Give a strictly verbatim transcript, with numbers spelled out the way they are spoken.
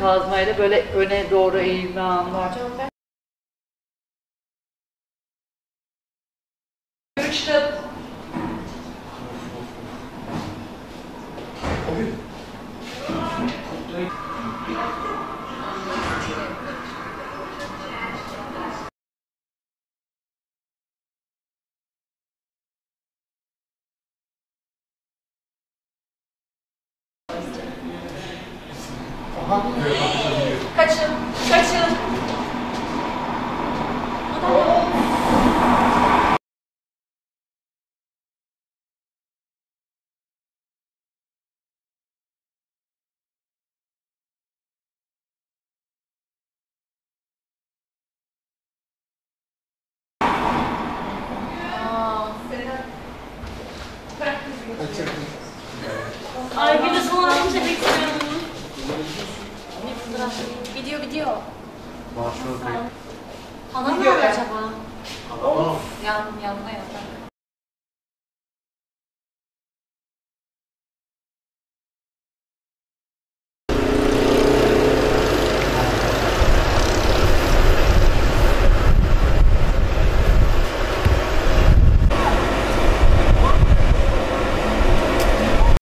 kazmayla böyle öne doğru eğilme anı var. Üçlü. Kaçın, kaçın. Ay bir de son anımı çekmek istiyorum. Video, video. Hala mı var acaba? Yan, yanına yapalım.